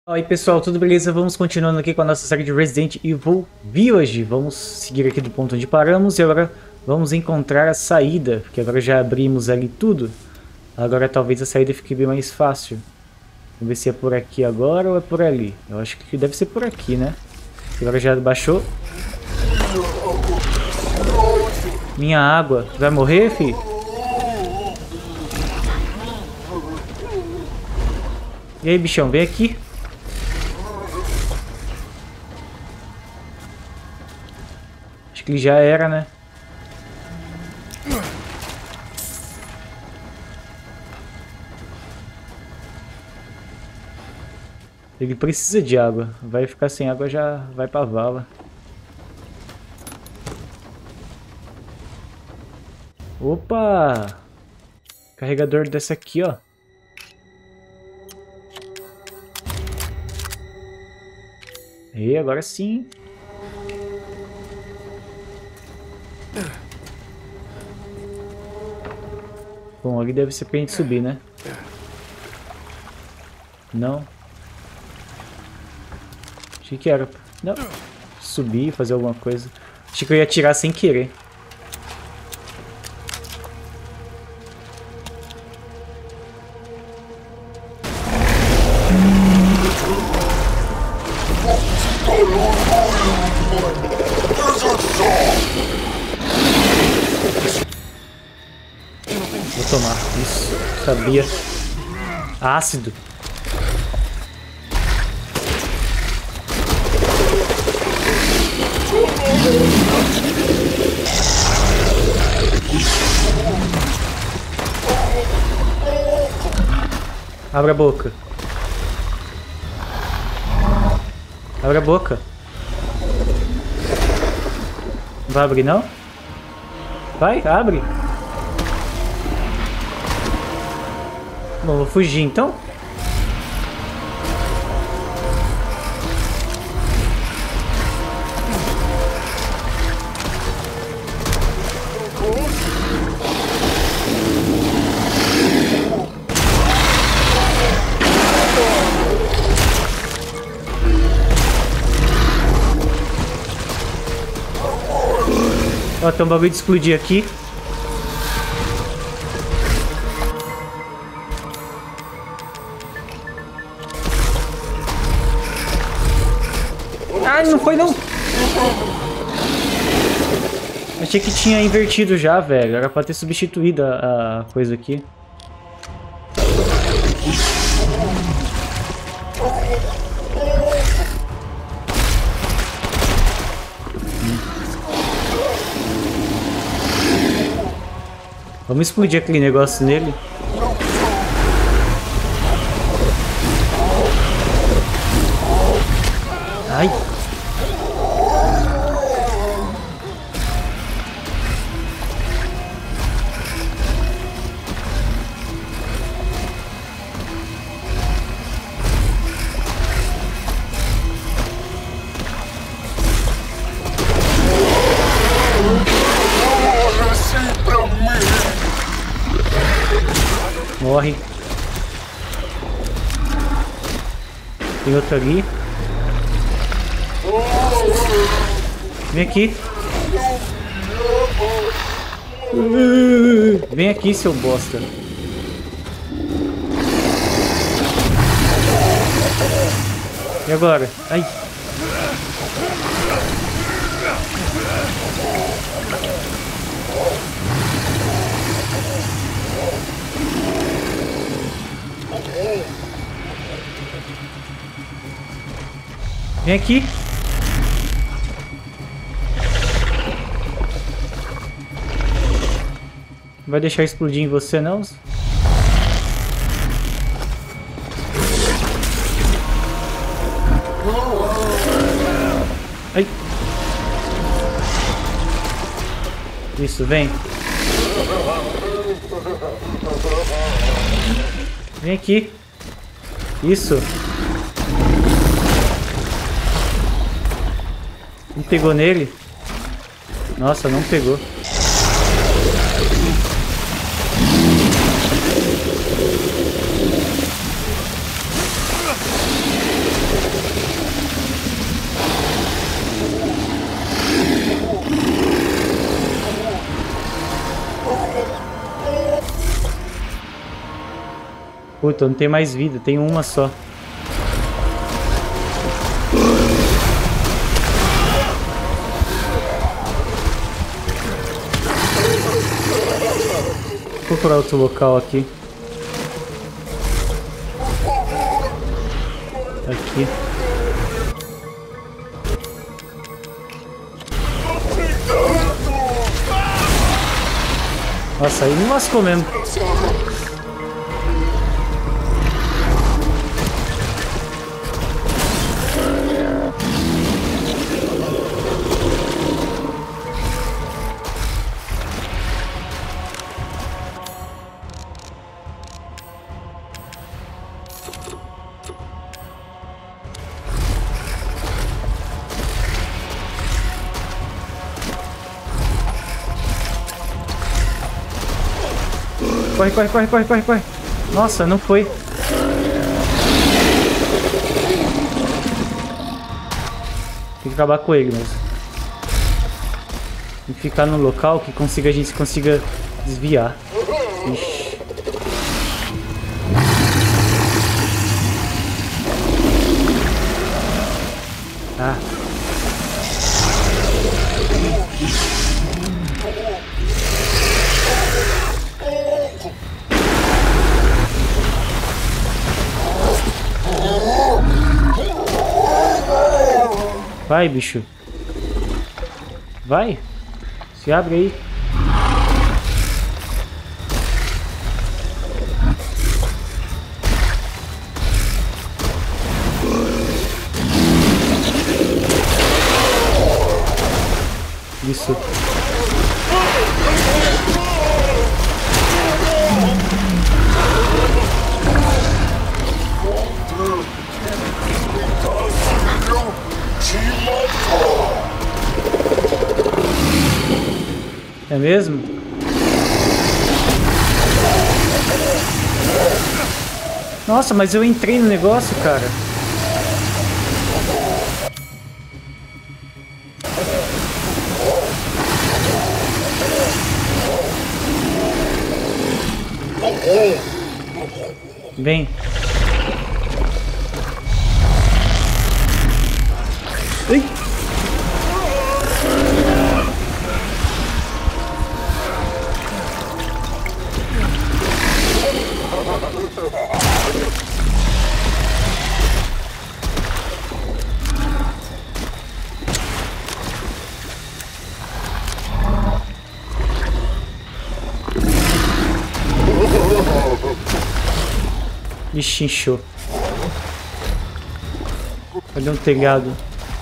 Oi pessoal, tudo beleza? Vamos continuando aqui com a nossa série de Resident Evil Village. Vamos seguir aqui do ponto onde paramos e agora vamos encontrar a saída, porque agora já abrimos ali tudo. Agora talvez a saída fique bem mais fácil. Vamos ver se é por aqui agora ou é por ali. Eu acho que deve ser por aqui, né? Agora já baixou. Minha água. Vai morrer, fi? E aí, bichão, vem aqui. Acho que ele já era, né? Ele precisa de água. Vai ficar sem água, já vai pra vala. Opa! Carregador dessa aqui, ó. E agora sim. Bom, ali deve ser pra gente subir, né? Não. Achei que era. Não. Subir, fazer alguma coisa. Achei que eu ia atirar sem querer. Vou tomar. Isso. Sabia. Ácido. Abra a boca. Abre a boca. Não vai abrir, não? Vai, abre. Bom, vou fugir então. Ó, tem um bagulho de explodir aqui. Ai, não foi não. Achei que tinha invertido já, velho. Era pra ter substituído a coisa aqui. Vamos explodir aquele negócio nele. Ai. Morre. Tem outro ali. Vem aqui. Vem aqui, seu bosta. E agora? Ai. Vem aqui. Não vai deixar explodir em você, não? Ai. Isso, vem. Vem aqui. Isso. Não pegou nele? Nossa, não pegou. Puta, eu não tenho mais vida, tenho uma só. Vou procurar outro local aqui. Aqui. Nossa, aí me lascou mesmo. Corre, corre, corre, corre, corre, corre. Nossa, não foi. Tem que acabar com ele mesmo. Tem que ficar no local que a gente consiga desviar. Ixi. Ah. Vai, bicho. Vai. Se abre aí. Isso. É mesmo? Nossa, mas eu entrei no negócio, cara. Vem. Ai. Ixi, inchou. Olha um telhado.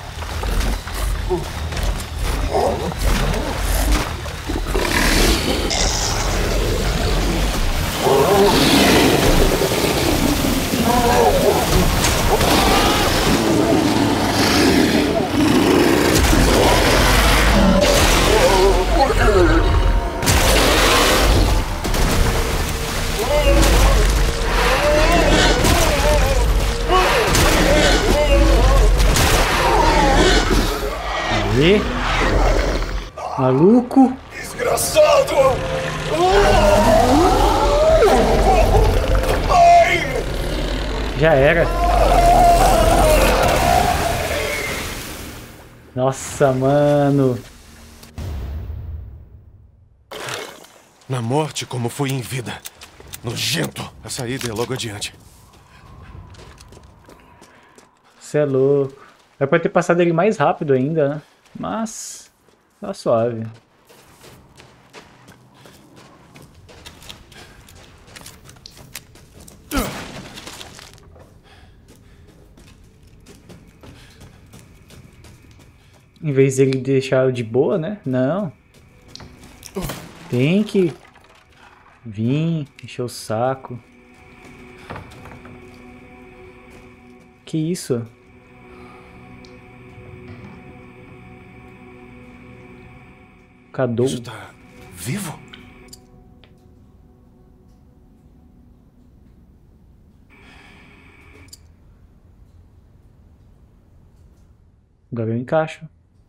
Aí. Maluco. Desgraçado! Já era. Nossa, mano. Na morte como foi em vida. Nojento. A saída é logo adiante. Você é louco. Vai poder ter passado ele mais rápido ainda, né? Mas tá suave. Em vez dele deixar de boa, né? Não. Tem que vir, encher o saco. Que isso? Cadou? Isso tá vivo? Agora eu encaixo.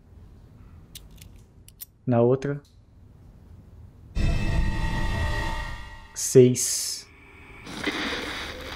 Na outra. 6.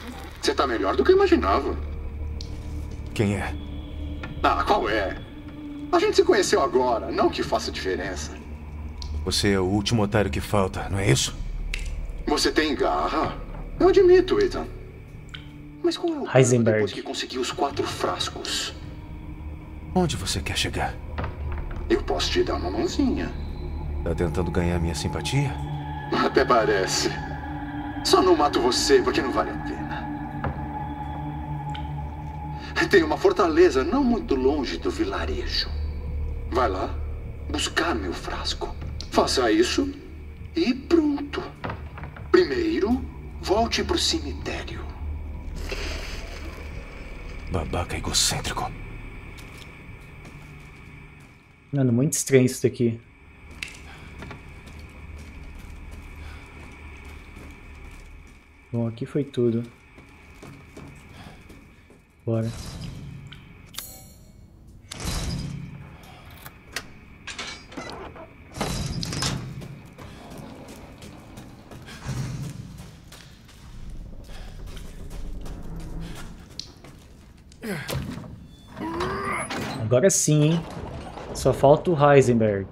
Tá melhor do que eu imaginava. Quem é? Ah, qual é? A gente se conheceu agora, não que faça diferença. Você é o último otário que falta, não é isso? Você tem garra. Eu admito, Ethan. Mas qual é o plano Heisenberg. depois que conseguir os 4 frascos? Onde você quer chegar? Eu posso te dar uma mãozinha. Tá tentando ganhar minha simpatia? Até parece. Só não mato você porque não vale a pena. Tem uma fortaleza não muito longe do vilarejo. Vai lá, buscar meu frasco. Faça isso e pronto. Primeiro, volte pro cemitério. Babaca egocêntrico. Mano, muito estranho isso daqui. Bom, aqui foi tudo. Bora. Agora sim, hein? Só falta o Heisenberg.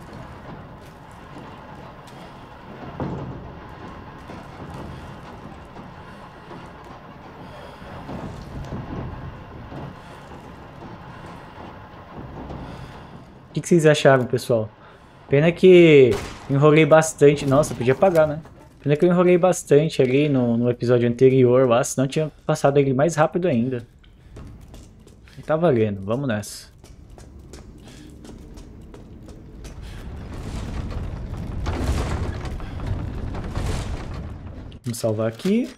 O que vocês acharam, pessoal? Pena que enrolei bastante. Nossa, podia apagar, né? Pena que eu enrolei bastante ali no episódio anterior lá, senão tinha passado ele mais rápido ainda. E tá valendo, vamos nessa. Vamos salvar aqui.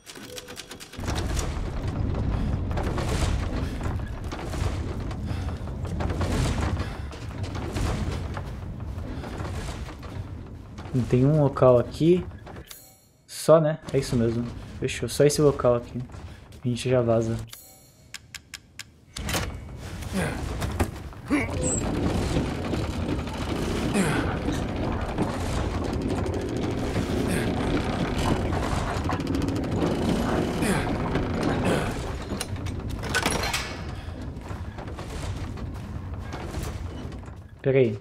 Tem um local aqui. Só, né? É isso mesmo. Fechou. Só esse local aqui. A gente já vaza. Pera aí.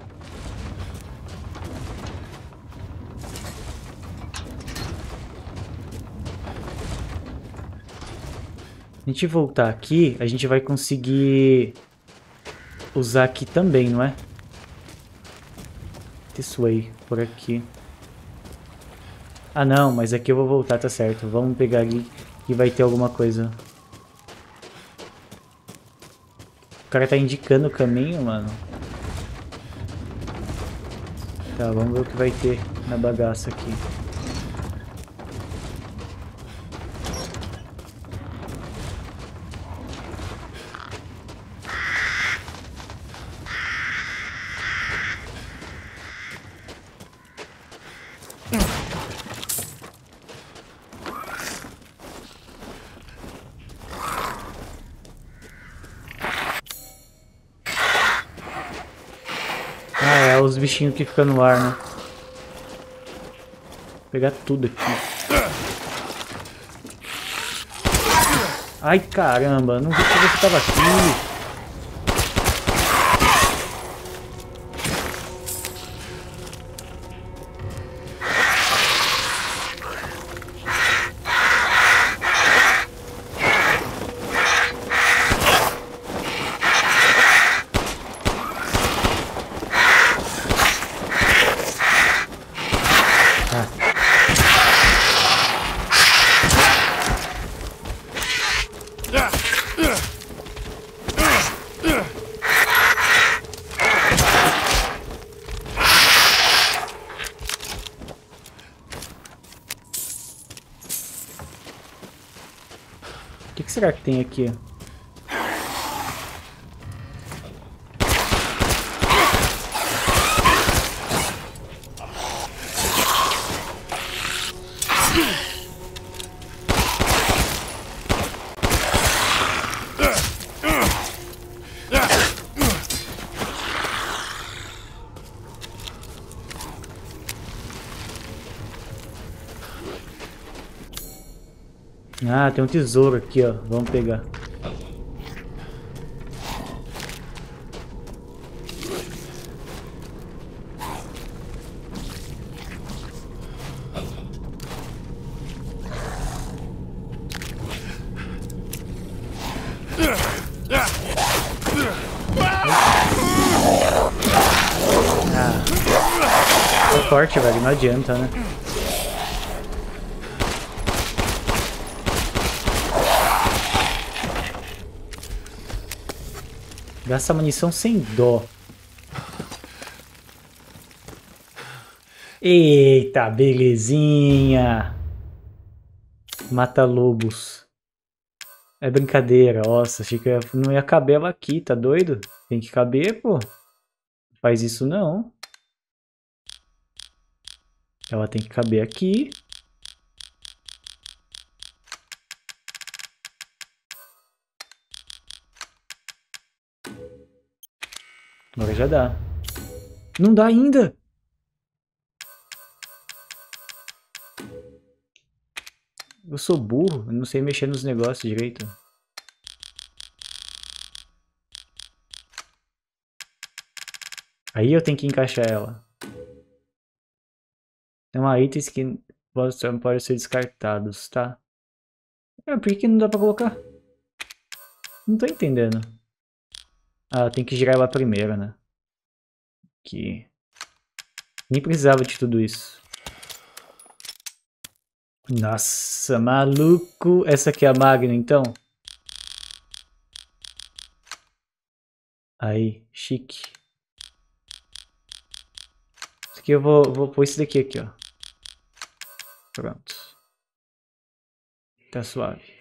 Se a gente voltar aqui, a gente vai conseguir usar aqui também, não é? This way, por aqui. Ah não, mas aqui eu vou voltar, tá certo. Vamos pegar ali e vai ter alguma coisa. O cara tá indicando o caminho, mano. Tá, vamos ver o que vai ter na bagaça aqui. Os bichinhos que ficam no ar, né? Vou pegar tudo aqui. Ai, caramba, não vi que você tava aqui. O que será que tem aqui? Ah, tem um tesouro aqui, ó. Vamos pegar. É forte, velho. Não adianta, né? Gasta munição sem dó. Eita, belezinha. Mata lobos. É brincadeira. Nossa, achei que não ia caber ela aqui, tá doido? Tem que caber, pô. Faz isso não. Ela tem que caber aqui. Agora já dá. Não dá ainda! Eu sou burro, eu não sei mexer nos negócios direito. Aí eu tenho que encaixar ela. Então há itens que podem ser descartados, tá? Por que não dá pra colocar? Não tô entendendo. Ah, tem que girar ela primeiro, né? Aqui. Nem precisava de tudo isso. Nossa, maluco. Essa aqui é a Magno, então? Aí, chique. Isso aqui eu vou pôr isso daqui aqui, ó. Pronto. Tá suave.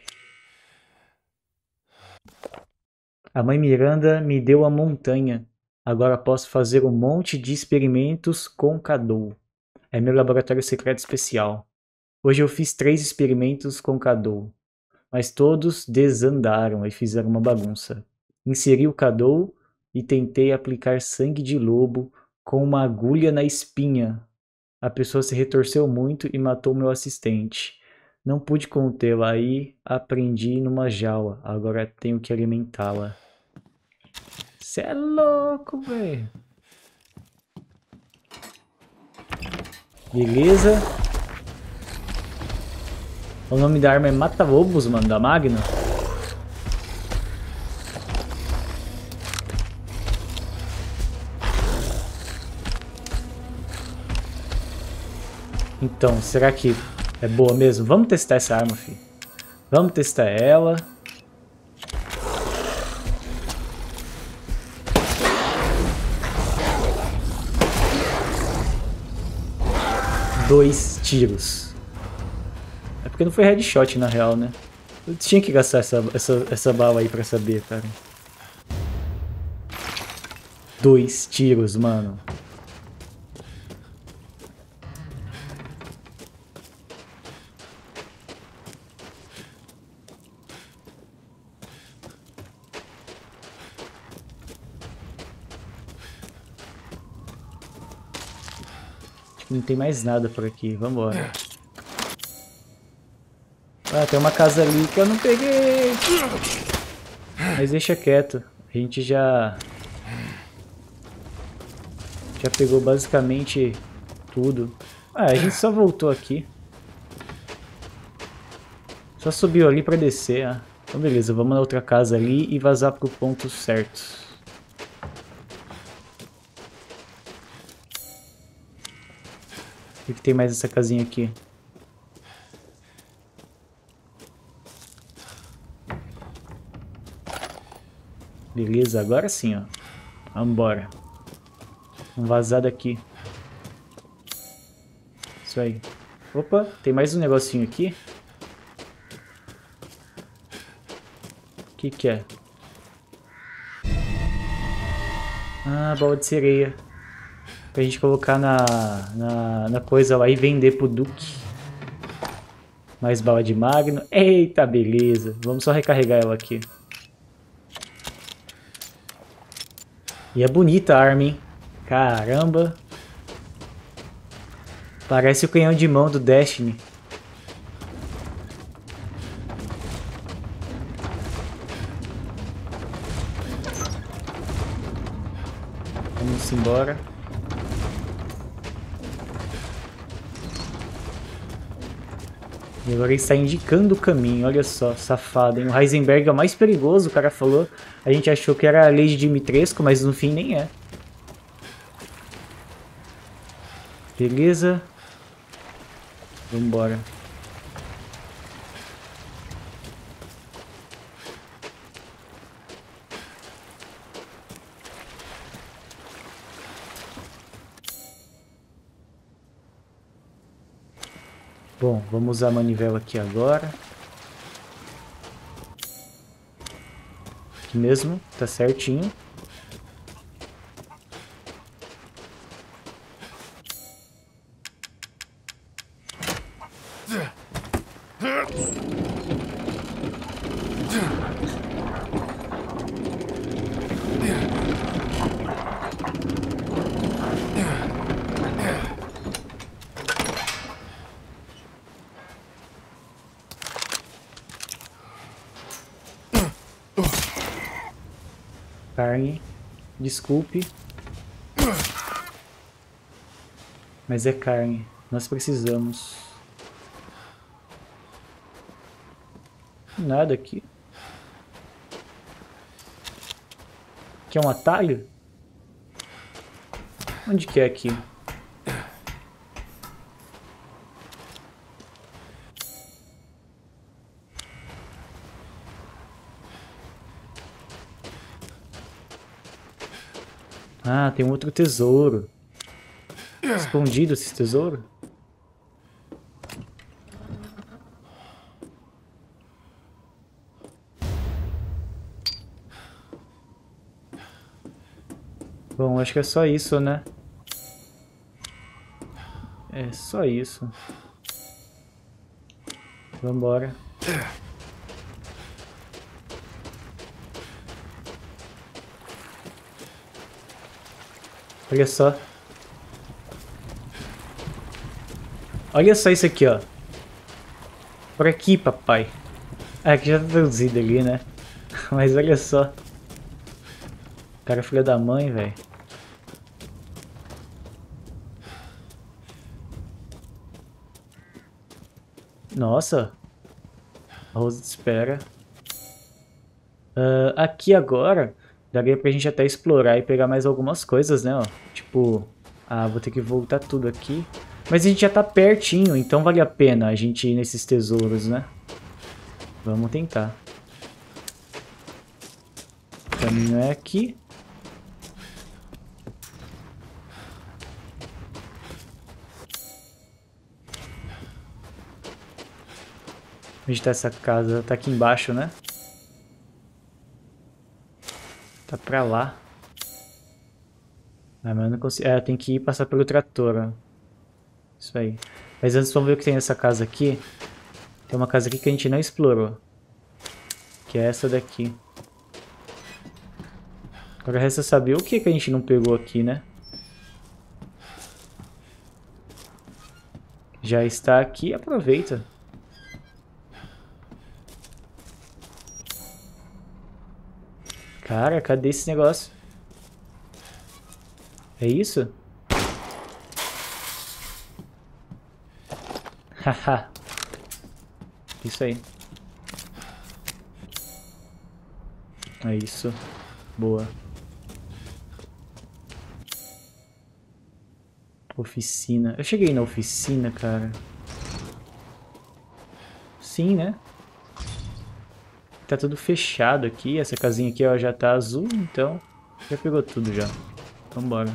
A mãe Miranda me deu a montanha. Agora posso fazer um monte de experimentos com Cadou. É meu laboratório secreto especial. Hoje eu fiz 3 experimentos com Cadou, mas todos desandaram e fizeram uma bagunça. Inseri o Cadou e tentei aplicar sangue de lobo com uma agulha na espinha. A pessoa se retorceu muito e matou meu assistente. Não pude contê-la, aí aprendi numa jaula. Agora tenho que alimentá-la. Cê é louco, velho. Beleza. O nome da arma é Mata-Lobos, mano, da Magno. Então, será que é boa mesmo? Vamos testar essa arma, filho. Vamos testar ela. Dois tiros. É porque não foi headshot na real, né? Eu tinha que gastar essa bala aí pra saber, cara. 2 tiros, mano. Não tem mais nada por aqui, vambora. Ah, tem uma casa ali que eu não peguei. Mas deixa quieto. A gente já pegou basicamente tudo. Ah, a gente só voltou aqui. Só subiu ali pra descer, ah. Então beleza, vamos na outra casa ali e vazar pro ponto certo. O que tem mais nessa casinha aqui? Beleza, agora sim, ó. Vambora. Vamos vazar daqui. Isso aí. Opa, tem mais um negocinho aqui. O que é? Ah, bola de sereia. Pra gente colocar na coisa lá e vender pro Duque. Mais bala de Magno. Eita, beleza. Vamos só recarregar ela aqui. E é bonita a arma, hein? Caramba. Parece o canhão de mão do Destiny. Vamos embora. E agora ele está indicando o caminho, olha só, safado, hein? O Heisenberg é o mais perigoso, o cara falou. A gente achou que era a lei de Dimitrescu, mas no fim nem é. Beleza. Vambora. Bom, vamos usar a manivela aqui agora. Aqui mesmo, tá certinho. Carne, desculpe, mas é carne, nós precisamos. Nada aqui. Aqui é um atalho? Onde que é aqui? Ah, tem um outro tesouro. Escondido esse tesouro? Bom, acho que é só isso, né? É só isso. Vambora. Olha só. Olha só isso aqui, ó. Por aqui, papai. Ah, aqui já tá traduzido ali, né? Mas olha só. Cara, filha da mãe, velho. Nossa. Arroz de espera. Aqui agora, daria pra gente até explorar e pegar mais algumas coisas, né, ó. Tipo, vou ter que voltar tudo aqui. Mas a gente já tá pertinho, então vale a pena a gente ir nesses tesouros, né? Vamos tentar. O caminho é aqui. Onde tá essa casa? Tá aqui embaixo, né? Tá pra lá. Ah, mas eu não consigo... tem que ir passar pelo trator, ó. Isso aí. Mas antes vamos ver o que tem nessa casa aqui. Tem uma casa aqui que a gente não explorou. Que é essa daqui. Agora resta saber o que a gente não pegou aqui, né? Já está aqui, aproveita. Cara, cadê esse negócio? É isso? Haha. Isso aí. É isso. Boa. Oficina. Eu cheguei na oficina, cara. Sim, né? Tá tudo fechado aqui. Essa casinha aqui, ó, já tá azul, então já pegou tudo já. Vambora.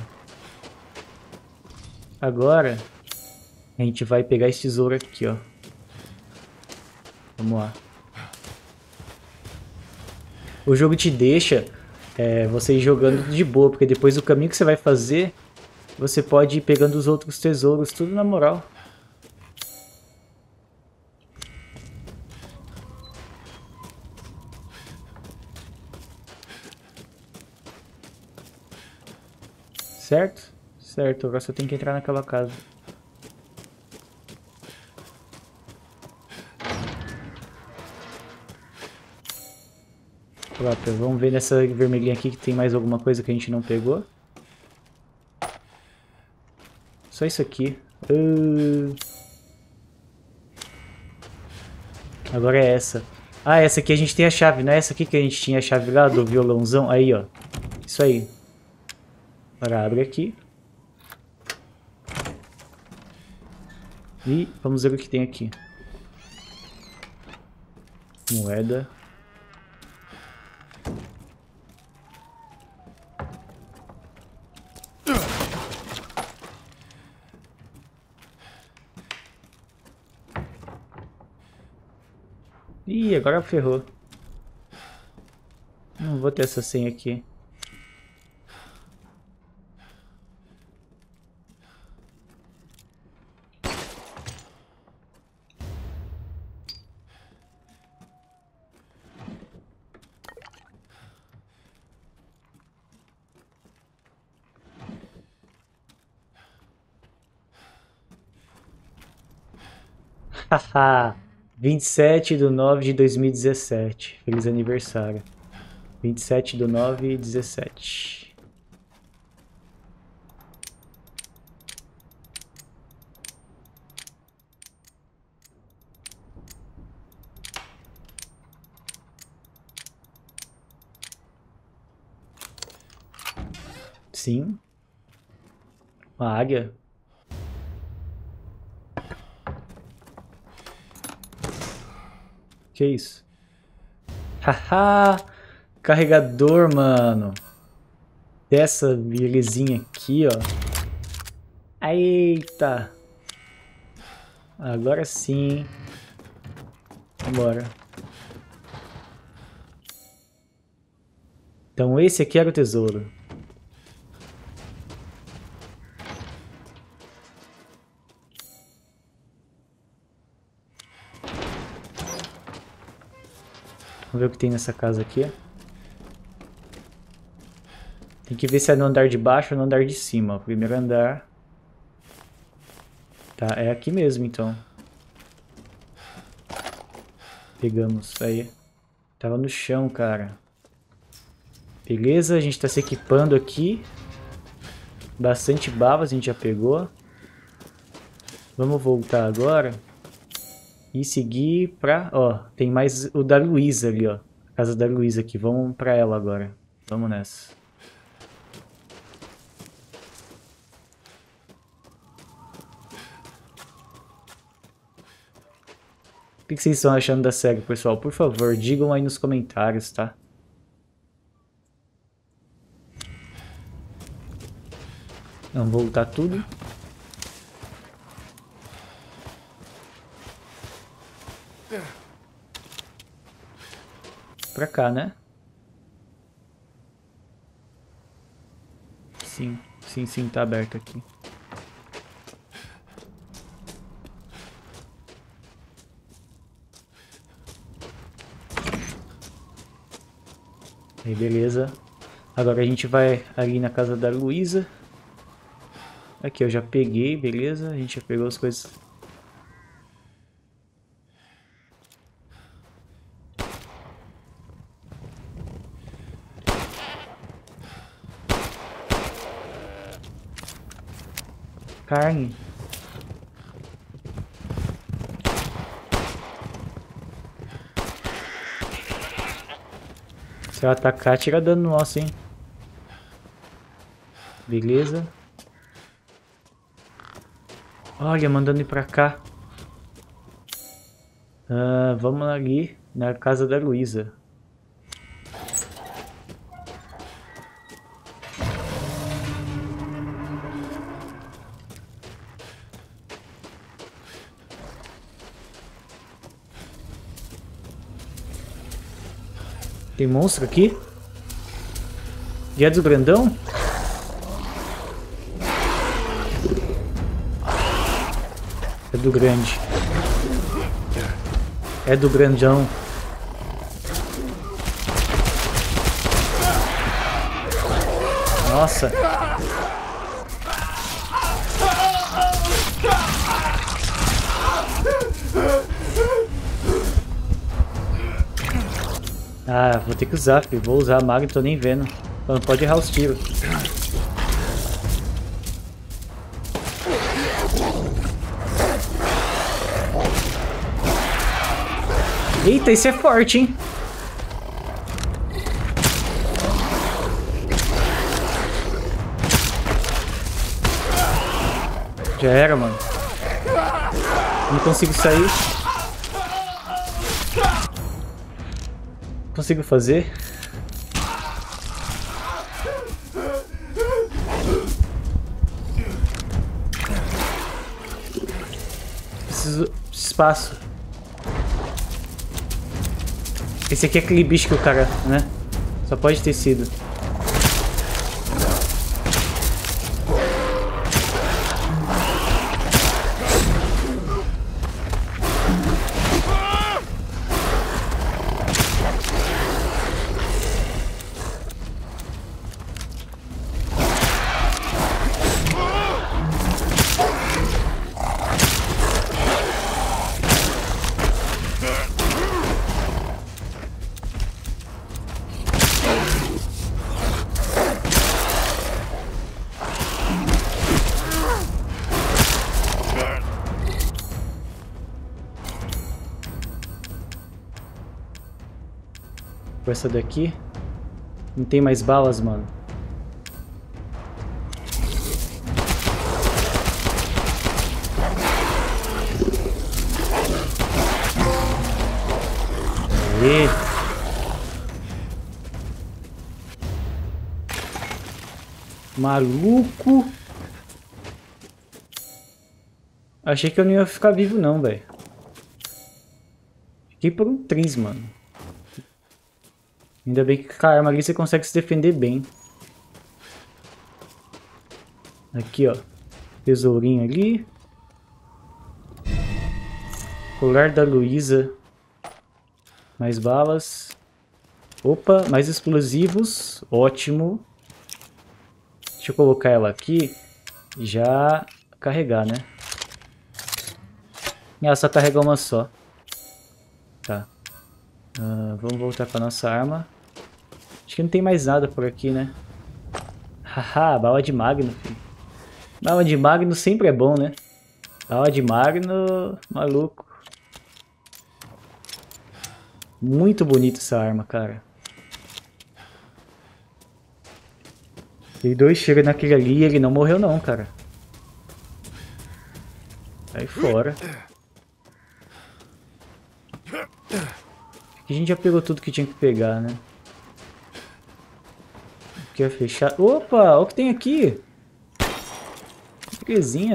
Agora a gente vai pegar esse tesouro aqui, ó. Vamos lá. O jogo te deixa você ir jogando de boa, porque depois do caminho que você vai fazer, você pode ir pegando os outros tesouros, tudo na moral. Certo? Certo, agora só tem que entrar naquela casa. Vamos ver nessa vermelhinha aqui que tem mais alguma coisa que a gente não pegou. Só isso aqui. Agora é essa. Ah, essa aqui a gente tem a chave. Não é essa aqui que a gente tinha a chave lá do violãozão? Aí, ó. Isso aí. Agora abre aqui. E vamos ver o que tem aqui. Moeda. Ih, agora ferrou. Não vou ter essa senha aqui. Haha. 27/9/2017. Feliz aniversário. 27/9/17. Sim. Uma águia. Que isso? Haha! Carregador, mano. Dessa belezinha aqui, ó. Eita! Agora sim. Vambora. Então esse aqui era o tesouro. Vamos ver o que tem nessa casa aqui. Tem que ver se é no andar de baixo ou no andar de cima. Primeiro andar. Tá, é aqui mesmo então. Pegamos, aí. Tava no chão, cara. Beleza, a gente tá se equipando aqui. Bastante bala a gente já pegou. Vamos voltar agora. E seguir pra... Ó, tem mais o da Luísa ali, ó. A casa da Luísa aqui. Vamos pra ela agora. Vamos nessa. O que vocês estão achando da série, pessoal? Por favor, digam aí nos comentários, tá? Vamos voltar tudo. Pra cá, né? Sim, sim, sim, tá aberto aqui. Aí, beleza. Agora a gente vai ali na casa da Luísa. Aqui, eu já peguei, beleza. A gente já pegou as coisas. Carne. Se eu atacar, tira dano nosso, hein? Beleza. Olha, mandando ir pra cá. Vamos ali na casa da Luísa. Tem monstro aqui? Dia do grandão? É do grande. É do grandão. Nossa. Ah, vou ter que usar, filho. Vou usar a maga e tô nem vendo. Não pode errar os tiros. Eita, esse é forte, hein? Já era, mano. Não consigo sair. Consigo fazer? Preciso de espaço. Esse aqui é aquele bicho que o cara, né? Só pode ter sido. Com essa daqui. Não tem mais balas, mano. Aê. Maluco. Achei que eu não ia ficar vivo não, velho. Fiquei por um triz, mano. Ainda bem que com a arma ali você consegue se defender bem. Aqui, ó. Tesourinho ali. Colar da Luísa. Mais balas. Opa, mais explosivos. Ótimo. Deixa eu colocar ela aqui. E já carregar, né? Ela só carrega uma só. Tá. Vamos voltar para nossa arma. Acho que não tem mais nada por aqui, né? Haha, bala de magno, filho. Bala de magno sempre é bom, né? Bala de magno, maluco. Muito bonita essa arma, cara. Tem dois chega naquele ali e ele não morreu não, cara. Sai fora. Aqui a gente já pegou tudo que tinha que pegar, né? Aqui é fechado. Opa, olha o que tem aqui. Belezinha.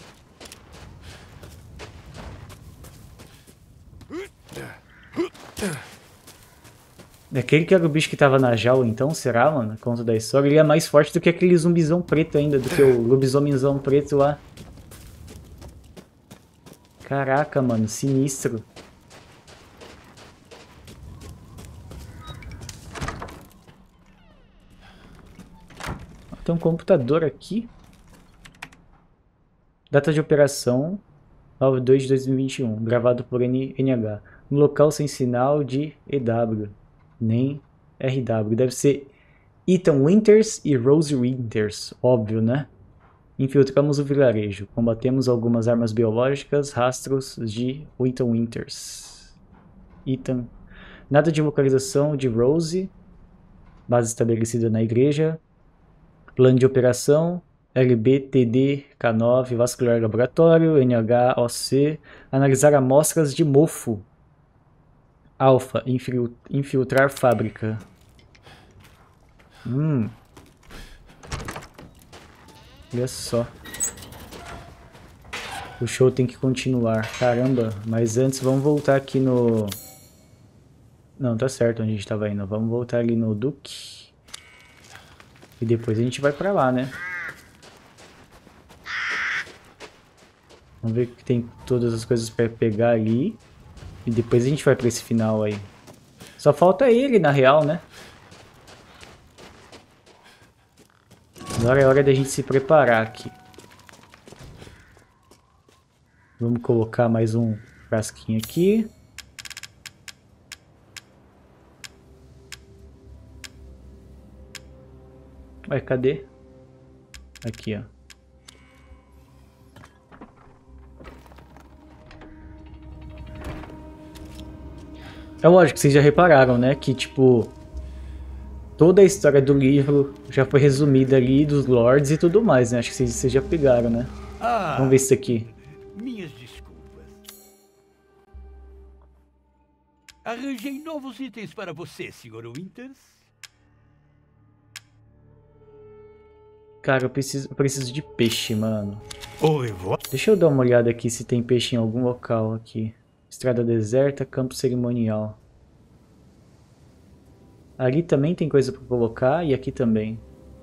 Aquele que era o bicho que tava na jaula, então, será, mano? Conta da história. Ele é mais forte do que aquele zumbizão preto ainda, do que o lobisomenzão preto lá. Caraca, mano, sinistro. Tem um computador aqui. Data de operação 9/2/2021. Gravado por NH. No local sem sinal de EW. Nem RW. Deve ser Ethan Winters e Rose Winters. Óbvio, né? Infiltramos o vilarejo. Combatemos algumas armas biológicas. Rastros de Ethan Winters. Ethan. Nada de localização de Rose. Base estabelecida na igreja. Plano de operação, LBTD-K9, vascular laboratório, NHOC, analisar amostras de mofo. Alfa, infiltrar fábrica. Olha só. O show tem que continuar. Caramba, mas antes vamos voltar aqui no... Não, tá certo onde a gente tava indo. Vamos voltar ali no Duque. E depois a gente vai pra lá, né? Vamos ver que tem todas as coisas pra pegar ali. E depois a gente vai pra esse final aí. Só falta ele, na real, né? Agora é hora da gente se preparar aqui. Vamos colocar mais um frasquinho aqui. Ué, cadê? Aqui, ó. É lógico que vocês já repararam, né? Que, tipo, toda a história do livro já foi resumida ali, dos lords e tudo mais, né? Acho que vocês já pegaram, né? Vamos ver isso aqui. Minhas desculpas. Arranjei novos itens para você, Sr. Winters. Cara, eu preciso de peixe, mano. Oi, vó. Deixa eu dar uma olhada aqui se tem peixe em algum local aqui. Estrada deserta, campo cerimonial. Ali também tem coisa pra colocar e aqui também.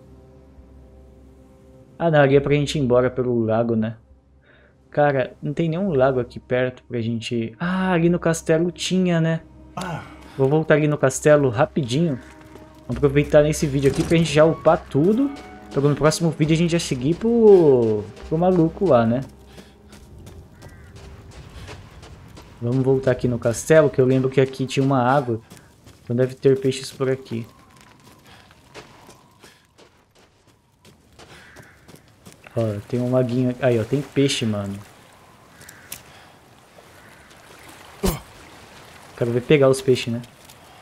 Ah, não, ali é pra gente ir embora pelo lago, né? Cara, não tem nenhum lago aqui perto pra gente... Ah, ali no castelo tinha, né? Vou voltar ali no castelo rapidinho. Vamos aproveitar nesse vídeo aqui pra gente já upar tudo. Pra no próximo vídeo a gente já seguir pro maluco lá, né? Vamos voltar aqui no castelo, que eu lembro que aqui tinha uma água. Então deve ter peixes por aqui. Ó, tem um laguinho... Aí, ó, tem peixe, mano. Quero ver pegar os peixes, né?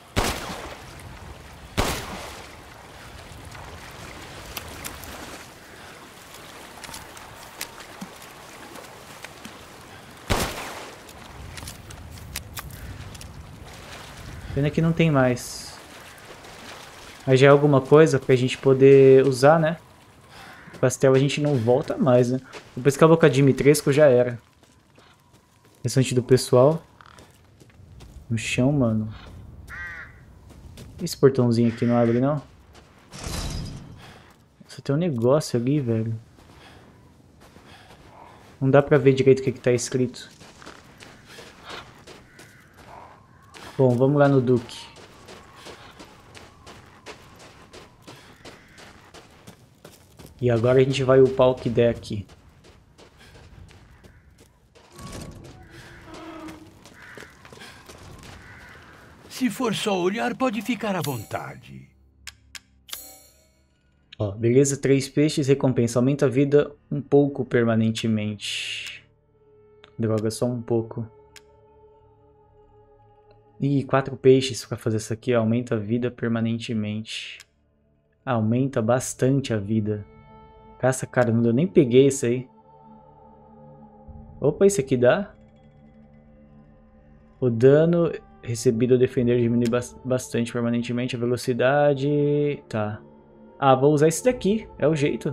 Pena que não tem mais. Mas já é alguma coisa pra gente poder usar, né? O castelo a gente não volta mais, né? Depois que a Boca Dimitrescu já era. Restante do pessoal. No chão, mano. Esse portãozinho aqui não abre, não? Só tem um negócio ali, velho. Não dá pra ver direito o que tá escrito. Bom, vamos lá no Duque. E agora a gente vai upar o que der aqui. Se for só olhar, pode ficar à vontade. Ó, beleza, 3 peixes, recompensa. Aumenta a vida um pouco permanentemente. Droga, só um pouco. Ih, 4 peixes pra fazer isso aqui. Aumenta a vida permanentemente. Aumenta bastante a vida. Caça, cara, eu nem peguei isso aí. Opa, esse aqui dá? O dano recebido ao defender diminui bastante permanentemente a velocidade. Tá. Ah, vou usar esse daqui. É o jeito.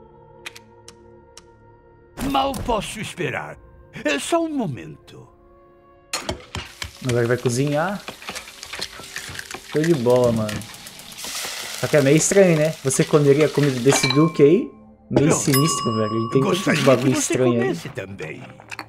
Mal posso esperar. É só um momento. Agora vai cozinhar. Show de bola, mano. Só que é meio estranho, né? Você comeria a comida desse Duque aí? Meio sinistro, velho. Ele tem tantos bagulho estranho aí. Também.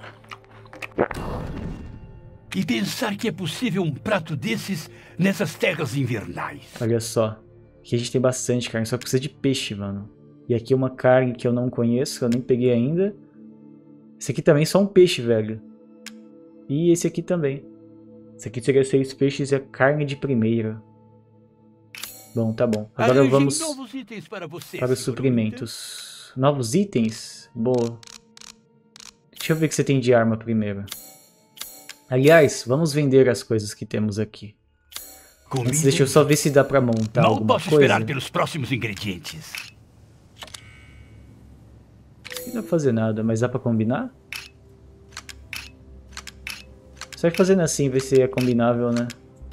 E pensar que é possível um prato desses nessas terras invernais. Olha só. Aqui a gente tem bastante carne, só precisa de peixe, mano. E aqui uma carne que eu não conheço, que eu nem peguei ainda. Esse aqui também é só um peixe, velho. E esse aqui também. Esse aqui seria 6 peixes e a carne de primeira. Bom, tá bom. Agora vamos para os suprimentos. Novos itens? Boa. Deixa eu ver o que você tem de arma primeiro. Aliás, vamos vender as coisas que temos aqui. Antes, deixa eu só ver se dá pra montar alguma coisa. Não posso esperar pelos próximos ingredientes. Não dá pra fazer nada, mas dá pra combinar? Só fazendo assim, ver se é combinável, né?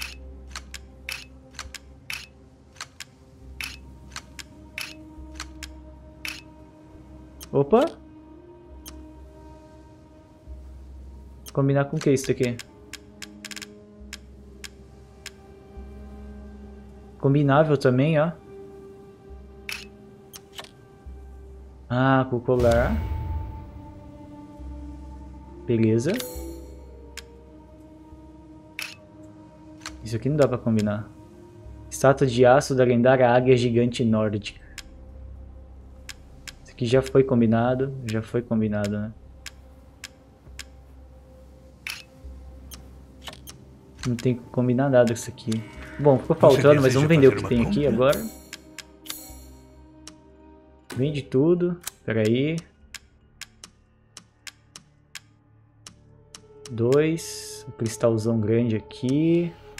Opa! Combinar com o que isso aqui? Combinável também, ó. Ah, com o colar. Beleza. Isso aqui não dá pra combinar. Estátua de aço da lendária águia gigante nórdica. Isso aqui já foi combinado. Já foi combinado, né? Não tem que combinar nada com isso aqui. Bom, ficou faltando, mas vamos vender o que tem aqui agora. Vende tudo. Pera aí. 2. Um cristalzão grande aqui.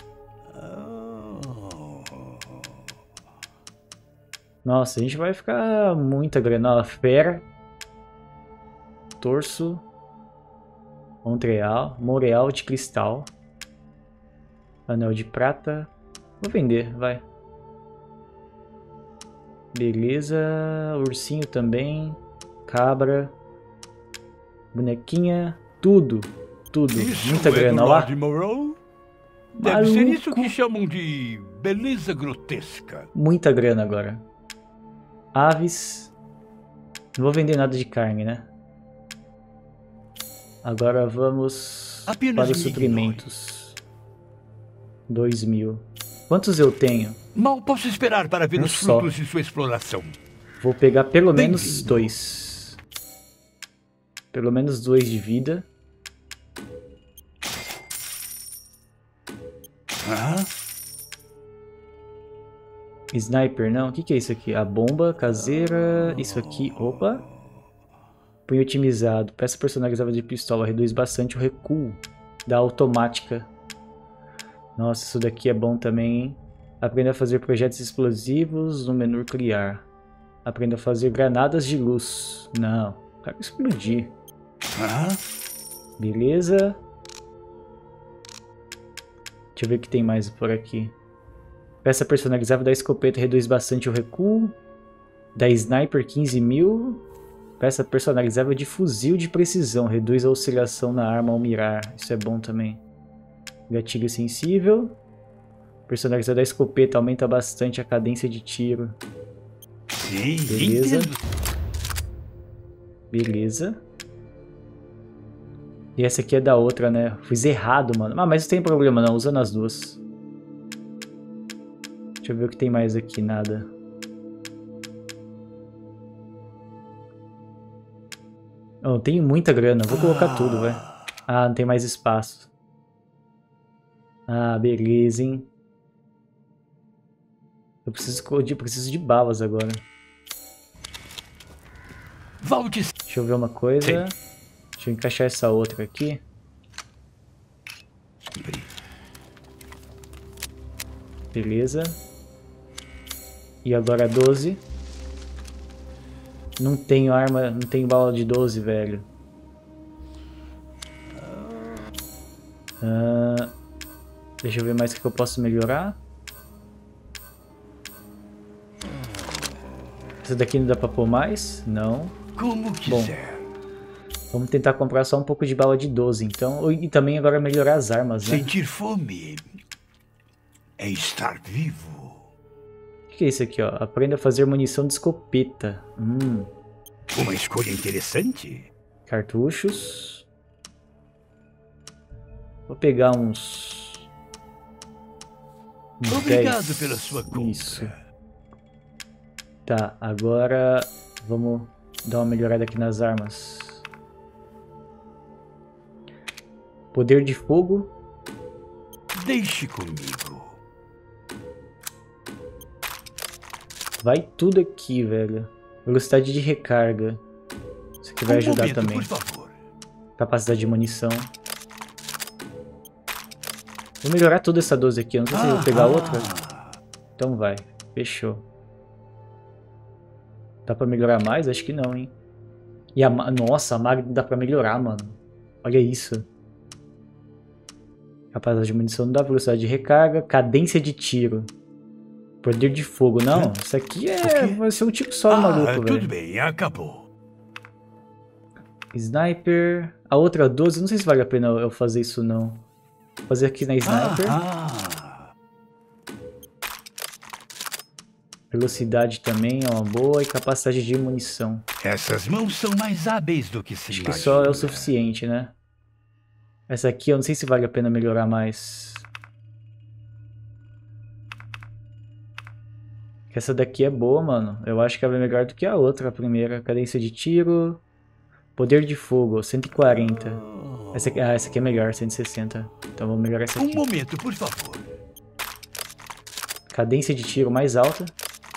Nossa, a gente vai ficar muita grana. Ó, fera. Torso. Montreal de cristal. Anel de prata. Vou vender, vai. Beleza. Ursinho também. Cabra. Bonequinha. Tudo. Isso Muita grana, do ó lá. Lord Moreau? Deve ser isso que chamam de beleza grotesca. Muita grana agora. Aves. Não vou vender nada de carne, né? Agora vamos Apenas para os suprimentos. 2.000. Quantos eu tenho? Mal posso esperar para ver Um os só. frutos de sua exploração. Vou pegar pelo menos Bem-vindo. 2. Pelo menos 2 de vida. Sniper, não. O que é isso aqui? A bomba caseira. Isso aqui. Opa. Punho otimizado. Peça personalizada de pistola. Reduz bastante o recuo da automática. Nossa, isso daqui é bom também, hein? Aprenda a fazer projetos explosivos no menu criar. Aprenda a fazer granadas de luz. Não. Quero explodir. Beleza. Deixa eu ver o que tem mais por aqui. Peça personalizável da escopeta reduz bastante o recuo. Da sniper 15.000. Peça personalizável de fuzil de precisão. Reduz a oscilação na arma ao mirar. Isso é bom também. Gatilho sensível. Personalizado da escopeta aumenta bastante a cadência de tiro. Sim, Beleza. entendo. Beleza. E essa aqui é da outra, né? Fiz errado, mano. Ah, mas não tem problema não, usando as duas. Deixa eu ver o que tem mais aqui, nada. Oh, tenho muita grana, vou colocar tudo, vai. Ah, não tem mais espaço. Ah, beleza, hein. Eu preciso de balas agora. Volte. Deixa eu ver uma coisa. Deixa eu encaixar essa outra aqui. Beleza. E agora 12. Não tenho arma, não tenho bala de 12, velho. Deixa eu ver mais o que eu posso melhorar. Essa daqui não dá pra pôr mais? Não. Como quiser. Vamos tentar comprar só um pouco de bala de 12, então. E também agora melhorar as armas, né? Sentir fome é estar vivo. O que é isso aqui, ó? Aprenda a fazer munição de escopeta. Uma escolha interessante. Cartuchos. Vou pegar uns Obrigado 10. pela sua compra. Isso. Tá, agora vamos dar uma melhorada aqui nas armas. Poder de fogo. Deixe comigo. Vai tudo aqui, velho. Velocidade de recarga. Isso aqui vai ajudar momento, também. por favor. Capacidade de munição. Vou melhorar toda essa 12 aqui. Eu não sei se eu vou pegar outra. Então vai. Fechou. Dá pra melhorar mais? Acho que não, hein. E a nossa, a Magna dá pra melhorar, mano. Olha isso. Capacidade de munição não dá, velocidade de recarga. Cadência de tiro. Poder de fogo. Não, isso aqui vai ser um tipo só maluco, velho. Tudo bem, acabou. Sniper. A outra 12, não sei se vale a pena eu fazer isso não. Vou fazer aqui na Sniper. Velocidade também é uma boa e capacidade de munição. Essas mãos são mais hábeis do que se Acho imagina. que só é o suficiente, né? Essa aqui eu não sei se vale a pena melhorar mais. Essa daqui é boa, mano. Eu acho que ela é melhor do que a outra, a primeira. Cadência de tiro. Poder de fogo, 140. Essa aqui é melhor, 160. Então vamos melhorar essa aqui. Um momento, por favor. Cadência de tiro mais alta.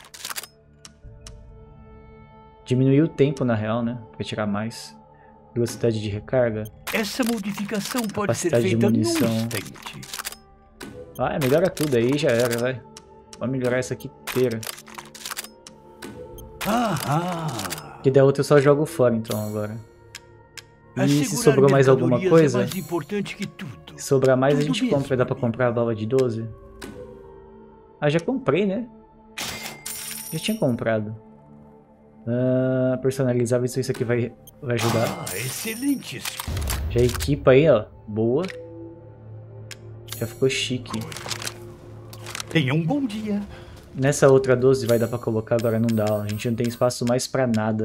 Diminuiu o tempo, na real, né? Pra tirar mais. Velocidade de recarga. Essa modificação pode ser Capacidade de feita num munição. instante. Ah, melhora tudo aí, já era, vai. Vamos melhorar essa aqui inteira. Que der outra eu só jogo fora então agora. E se sobrou mais alguma coisa? Mais importante que tudo. Se sobrar mais a Tudo gente mesmo, compra. Dá pra comprar a bala de 12? Ah, já comprei, né? Já tinha comprado. Personalizável, isso aqui vai ajudar. Excelente. Já equipa aí, ó. Boa. Já ficou chique. Tenha um bom dia. Nessa outra 12 vai dar pra colocar, agora não dá. Ó. A gente não tem espaço mais pra nada.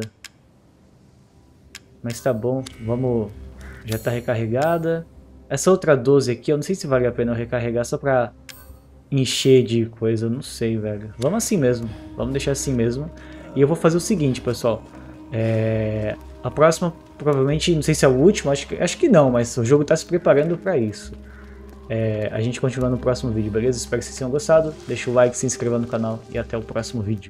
Mas tá bom, vamos... Já tá recarregada. Essa outra 12 aqui, eu não sei se vale a pena eu recarregar só pra encher de coisa. Eu não sei, velho. Vamos assim mesmo. Vamos deixar assim mesmo. E eu vou fazer o seguinte, pessoal. A próxima, provavelmente, não sei se é o último, acho que não, mas o jogo tá se preparando pra isso. A gente continua no próximo vídeo, beleza? Espero que vocês tenham gostado. Deixa o like, se inscreva no canal e até o próximo vídeo.